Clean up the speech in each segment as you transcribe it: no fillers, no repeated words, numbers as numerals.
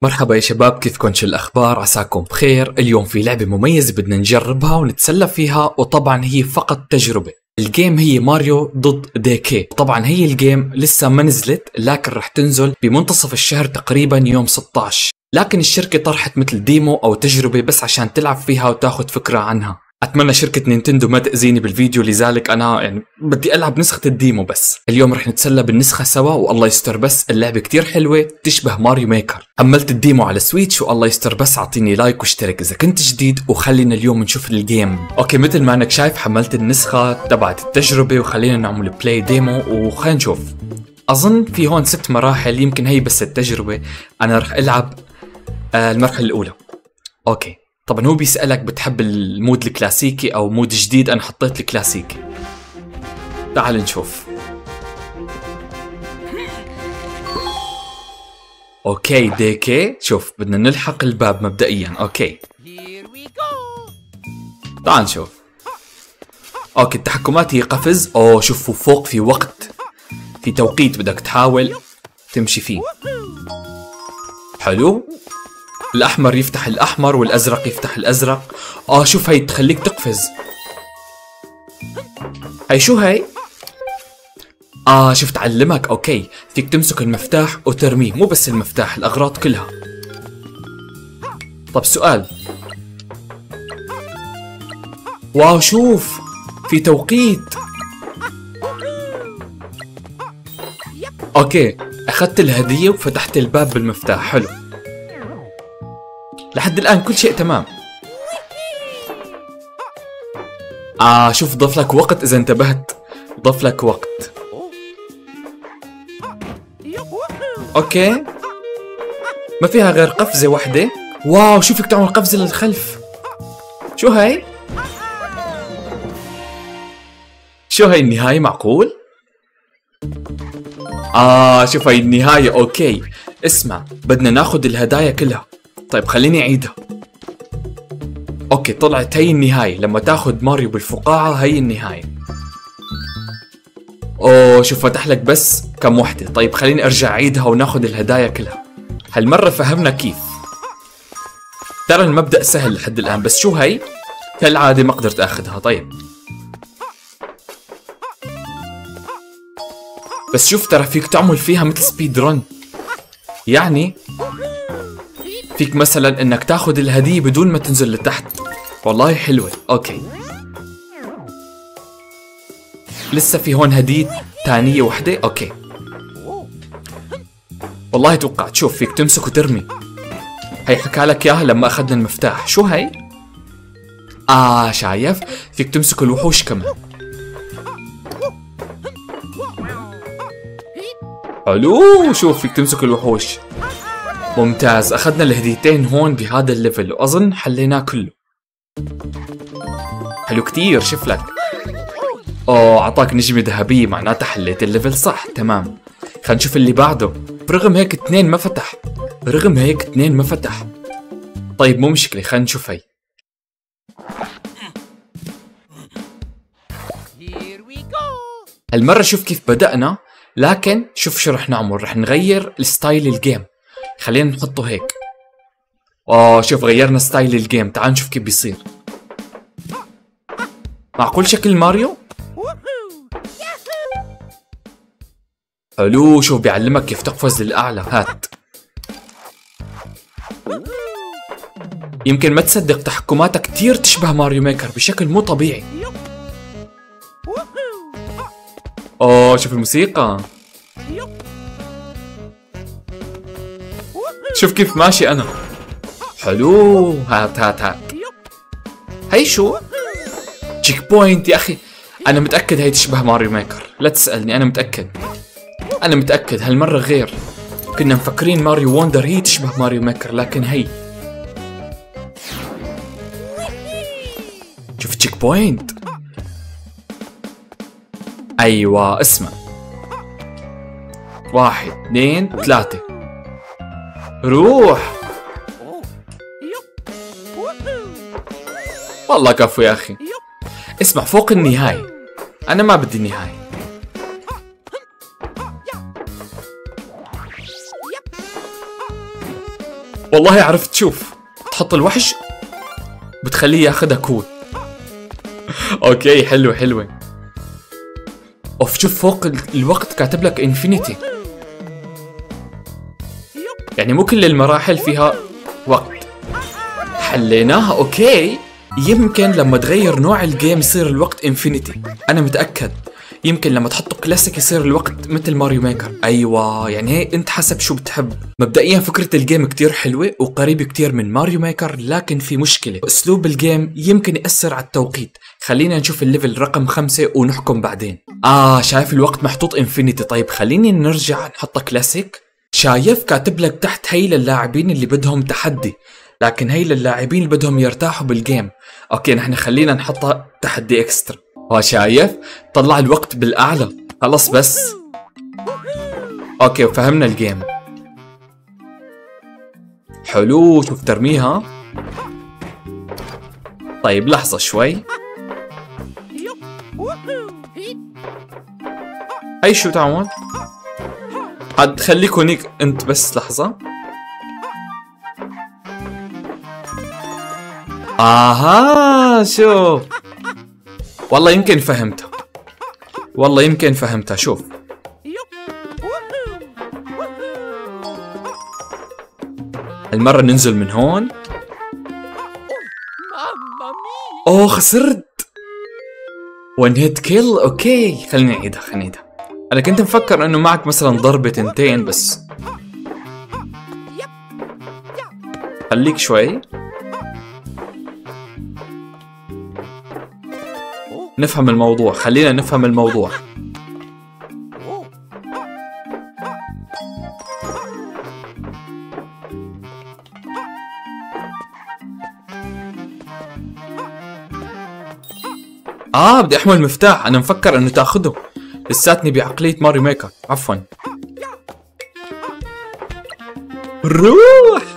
مرحبا يا شباب، كيفكن؟ شو الأخبار؟ عساكم بخير. اليوم في لعبة مميزة بدنا نجربها ونتسلى فيها، وطبعا هي فقط تجربة. الجيم هي ماريو ضد ديكي. طبعا هي الجيم لسه ما نزلت، لكن رح تنزل بمنتصف الشهر تقريبا يوم 16. لكن الشركة طرحت مثل ديمو أو تجربة بس عشان تلعب فيها وتاخد فكرة عنها. أتمنى شركة نينتندو ما تأذيني بالفيديو، لذلك أنا بدي ألعب نسخة الديمو بس. اليوم رح نتسلى بالنسخة سوا، والله يستر بس اللعبة كتير حلوة تشبه ماريو ميكر. حملت الديمو على سويتش، والله يستر بس أعطيني لايك واشترك إذا كنت جديد، وخلينا اليوم نشوف الجيم. أوكي، مثل ما أنك شايف حملت النسخة تبعت التجربة، وخلينا نعمل بلاي ديمو وخلينا نشوف. أظن في هون 6 مراحل، يمكن هي بس التجربة. أنا رح ألعب المرحلة الأولى. أوكي، طبعا هو بيسألك بتحب المود الكلاسيكي أو مود جديد. أنا حطيت الكلاسيكي. تعال نشوف. أوكي ديكي، شوف بدنا نلحق الباب مبدئيا. أوكي تعال نشوف. أوكي، التحكمات هي قفز. أوه شوفوا فوق في وقت، في توقيت بدك تحاول تمشي فيه. حلو. الأحمر يفتح الأحمر والأزرق يفتح الأزرق. شوف هي تخليك تقفز. هي شو هي؟ شوف تعلمك. أوكي، فيك تمسك المفتاح وترميه، مو بس المفتاح، الأغراض كلها. طب سؤال. واو شوف في توقيت. أوكي، أخذت الهدية وفتحت الباب بالمفتاح. حلو، لحد الآن كل شيء تمام. شوف ضاف لك وقت، إذا انتبهت ضاف لك وقت. أوكي، ما فيها غير قفزة واحدة. واو شوفك تعمل قفزة للخلف. شو هاي؟ شو هاي النهاية؟ معقول؟ شوف هاي النهاية. أوكي اسمع، بدنا ناخد الهدايا كلها. طيب خليني أعيدها. أوكي، طلعت هي النهاية. لما تاخد ماريو بالفقاعة هي النهاية. شوف فتح لك بس كم وحدة. طيب خليني أرجع أعيدها وناخد الهدايا كلها. هالمرة فهمنا كيف. ترى المبدأ سهل لحد الآن، بس شو هي؟ كالعادة ما قدرت أخذها. طيب بس شوف، ترى فيك تعمل فيها مثل سبيد رن. يعني فيك مثلا انك تاخذ الهدية بدون ما تنزل لتحت. والله حلوة. اوكي، لسه في هون هدية تانية وحدة. اوكي والله توقعت. شوف فيك تمسك وترمي. هي حكى لك اياها لما اخذنا المفتاح. شو هي؟ شايف فيك تمسك الوحوش كمان. حلو، شوف فيك تمسك الوحوش. ممتاز، أخذنا الهديتين هون بهذا الليفل، وأظن حليناه كله. حلو كتير. شوف لك. عطاك نجمة ذهبية، معناتها حليت الليفل صح. تمام، خلينا نشوف اللي بعده. برغم هيك 2 ما فتح. برغم هيك 2 ما فتح. طيب مو مشكلة، خلينا نشوف هي. هالمرة شوف كيف بدأنا، لكن شوف شو رح نعمل. رح نغير الستايل الجيم. خلينا نحطه هيك. شوف غيرنا ستايل الجيم. تعال نشوف كيف بيصير. معقول شكل ماريو؟ حلو، شوف بيعلمك كيف تقفز للأعلى. هات. يمكن ما تصدق، تحكماتك كتير تشبه ماريو ميكر بشكل مو طبيعي. شوف الموسيقى. شوف كيف ماشي أنا. حلو، هات هات هات. هي شو؟ تشيك بوينت يا أخي. أنا متأكد هي تشبه ماريو ميكر، لا تسألني، أنا متأكد. أنا متأكد هالمرة غير. كنا مفكرين ماريو ووندر هي تشبه ماريو ميكر، لكن هي. شوف تشيك بوينت. أيوة اسمع. 1 2 3 روح. والله كفو يا أخي. اسمع، فوق النهاية. أنا ما بدي نهاية. والله عرفت. شوف، تحط الوحش بتخليه ياخدها كول. اوكي حلوة حلوة. اوف شوف فوق الوقت كاتب لك انفينيتي، يعني مو كل المراحل فيها وقت. حليناها. اوكي، يمكن لما تغير نوع الجيم يصير الوقت انفينيتي، انا متأكد. يمكن لما تحطه كلاسيك يصير الوقت مثل ماريو ميكر. ايوه، يعني هي انت حسب شو بتحب. مبدئيا فكرة الجيم كتير حلوة وقريب كتير من ماريو ميكر، لكن في مشكلة، اسلوب الجيم يمكن يأثر على التوقيت. خلينا نشوف الليفل رقم 5 ونحكم بعدين. شايف الوقت محطوط انفينيتي. طيب خليني نرجع نحطه كلاسيك. شايف كاتب لك تحت هي للاعبين اللي بدهم تحدي، لكن هي للاعبين اللي بدهم يرتاحوا بالجيم. اوكي نحن خلينا نحطها تحدي اكسترا. شايف طلع الوقت بالاعلى. خلص بس. اوكي وفهمنا الجيم. حلو. شوف ترميها. طيب لحظة شوي. هي شو تعمل؟ عاد خليك هونيك انت بس لحظة. شوف والله يمكن فهمتها، والله يمكن فهمتها. شوف المرة ننزل من هون. خسرت. وان هيت كيل. اوكي خليني نعيدها. انا كنت مفكر انه معك مثلا ضربة تنتين بس. خليك شوي نفهم الموضوع. خلينا نفهم الموضوع. بدي احمل مفتاح. انا مفكر انه تاخده. لساتني بعقلية ماريو ميكر. عفوا. روح.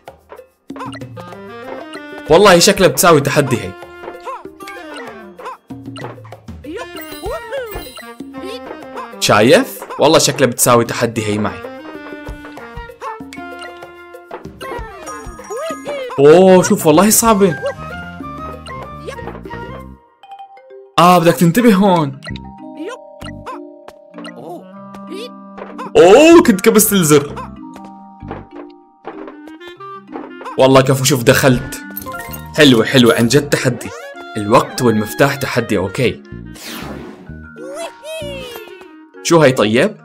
والله شكلها بتساوي تحدي هي. شايف؟ والله شكلها بتساوي تحدي هي معي. شوف والله صعبة. بدك تنتبه هون. كنت كبست الزر. والله كفو. شوف دخلت. حلوة عن جد تحدي. الوقت والمفتاح تحدي. اوكي شو هي؟ طيب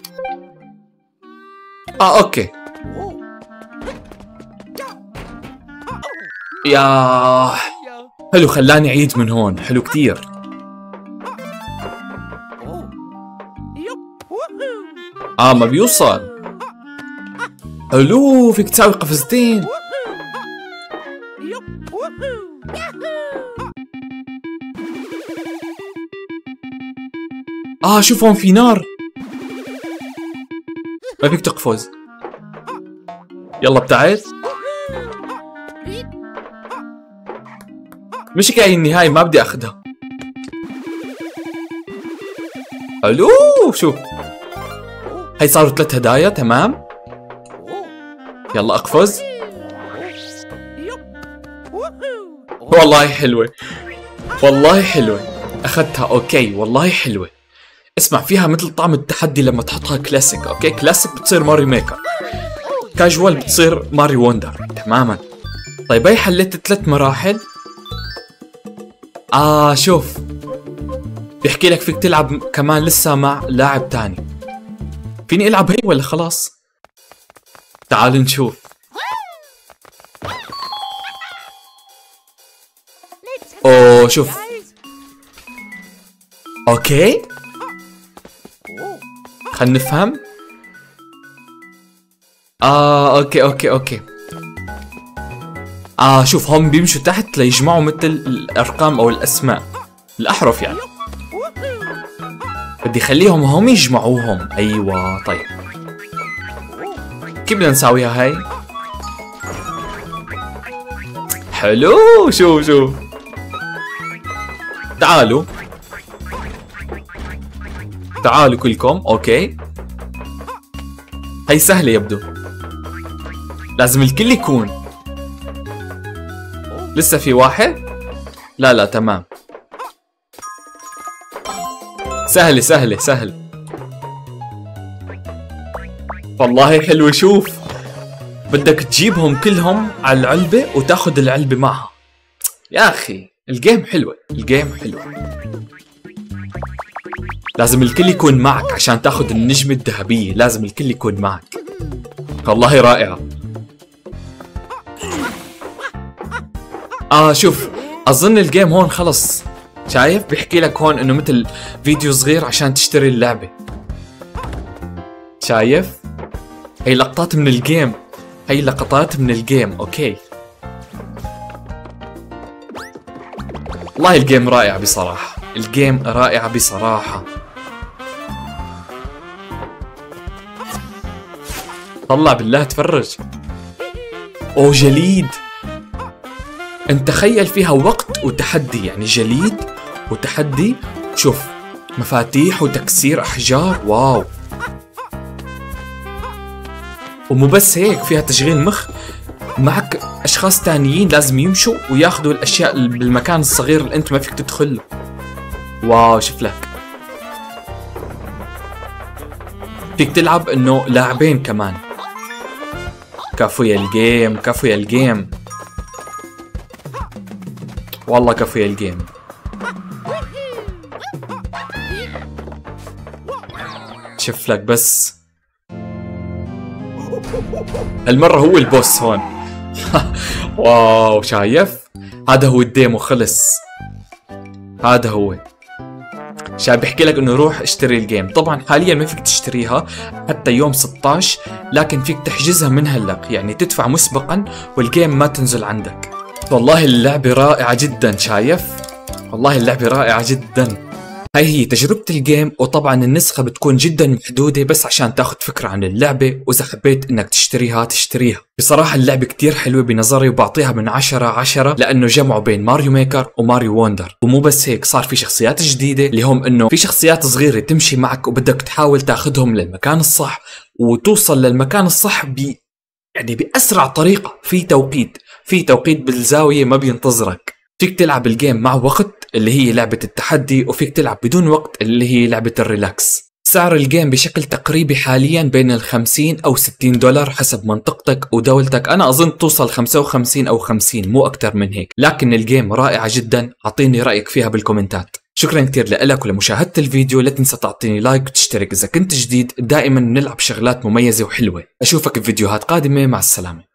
اوكي. يا حلو، خلاني اعيد من هون. حلو كتير. ما بيوصل. حلو، فيك تساوي قفزتين. شوف هون في نار. ما فيك تقفز. يلا ابتعد. مش هاي النهاية، ما بدي اخذها. حلو. شوف هي صاروا 3 هدايا. تمام. يلا اقفز. والله حلوة، والله حلوة. اخذتها. اوكي والله حلوة. اسمع، فيها مثل طعم التحدي لما تحطها كلاسيك. اوكي كلاسيك بتصير ماريو ميكر، كاجوال بتصير ماريو وندر تماما. طيب هي حليت 3 مراحل. شوف بيحكي لك فيك تلعب كمان لسه مع لاعب تاني. فيني العب هي ولا خلاص؟ تعال نشوف. شوف. اوكي خلينا نفهم. اوكي. شوف هم بيمشوا تحت ليجمعوا مثل الارقام او الاسماء، الاحرف يعني. بدي خليهم هم يجمعوهم. ايوه طيب كيف بدنا نساويها هاي؟ حلو. شوف تعالوا كلكم. اوكي هي سهلة يبدو. لازم الكل يكون. لسه في واحد؟ لا تمام. سهلة. والله حلو. شوف، بدك تجيبهم كلهم على العلبة وتاخد العلبة معها. يا أخي الجيم حلوة. لازم الكل يكون معك عشان تاخد النجمة الذهبية. لازم الكل يكون معك. والله رائعة. شوف، أظن الجيم هون خلص. شايف بيحكي لك هون إنه مثل فيديو صغير عشان تشتري اللعبة. شايف؟ هي لقطات من الجيم. أوكي. والله الجيم رائعة بصراحة. طلع بالله تفرج. جليد. انت تخيل فيها وقت وتحدي، يعني جليد وتحدي. شوف، مفاتيح وتكسير أحجار. واو. ومو بس هيك، فيها تشغيل مخ. معك أشخاص تانيين لازم يمشوا وياخذوا الأشياء بالمكان الصغير اللي أنت ما فيك تدخله. واو. شوف لك، فيك تلعب إنه لاعبين كمان. كفو يا الجيم. والله كفو يا الجيم. شوف لك بس، المرة هو البوس هون. واو. شايف؟ هذا هو الديمو. خلص. هذا هو. شايف بحكي لك انه روح اشتري الجيم. طبعا حاليا ما فيك تشتريها حتى يوم 16، لكن فيك تحجزها من هلا، يعني تدفع مسبقا والجيم ما تنزل عندك. والله اللعبة رائعة جدا. شايف؟ والله اللعبة رائعة جدا. هاي هي تجربة الجيم، وطبعا النسخة بتكون جدا محدودة بس عشان تاخد فكرة عن اللعبة، وإذا حبيت انك تشتريها. بصراحة اللعبة كتير حلوة بنظري، وبعطيها من 10/10 لأنه جمعوا بين ماريو ميكر وماريو ووندر. ومو بس هيك، صار في شخصيات جديدة اللي هم انه في شخصيات صغيرة تمشي معك وبدك تحاول تاخدهم للمكان الصح وتوصل للمكان الصح يعني بأسرع طريقة. في توقيت بالزاوية ما بينتظرك. فيك تلعب الجيم مع وقت اللي هي لعبة التحدي، وفيك تلعب بدون وقت اللي هي لعبة الريلاكس. سعر الجيم بشكل تقريبي حاليا بين $50 أو $60 حسب منطقتك ودولتك. أنا أظن توصل 55 أو 50، مو أكتر من هيك. لكن الجيم رائعة جدا. أعطيني رأيك فيها بالكومنتات. شكرا كتير لك ولمشاهدة الفيديو. لا تنسى تعطيني لايك وتشترك إذا كنت جديد. دائما نلعب شغلات مميزة وحلوة. أشوفك في فيديوهات قادمة. مع السلامة.